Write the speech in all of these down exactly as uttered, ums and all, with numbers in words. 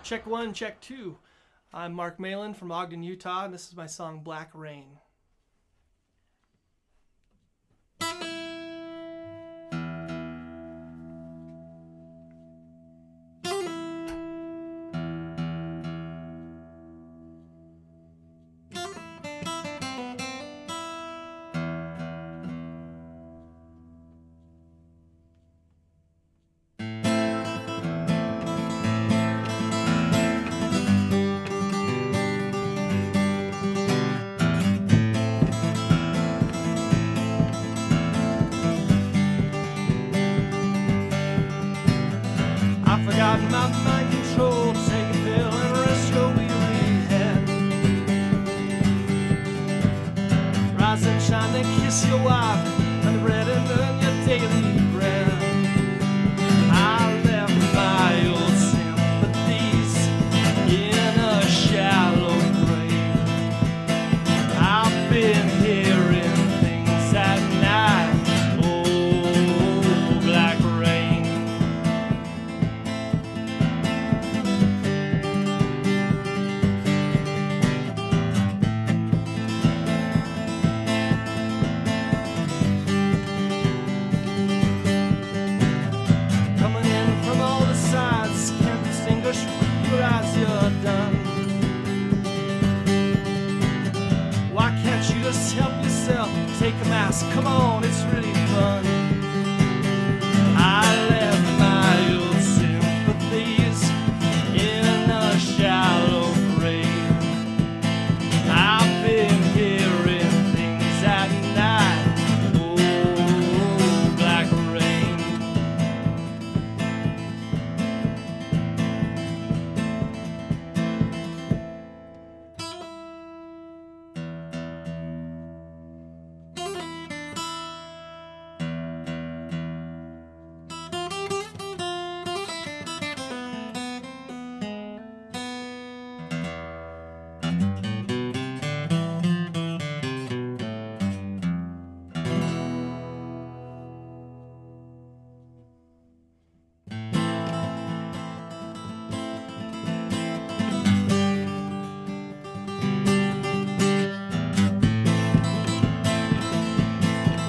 Check one, check two. I'm Mark Malan from Ogden, Utah, and this is my song Black Rain. I forgot my mind control, take a pill and rest your weary head. Rise and shine, then kiss your wife, and bread and earn your daily bread. I left my old sympathies in a shallow grave. I've been hearing things at night. Oh, black rain. Why can't you just help yourself? Take a mask, come on, it's really fun. I left my old sympathies in a shallow grave. I've been hearing things at night. Oh, black rain.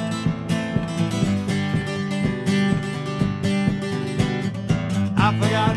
I forgot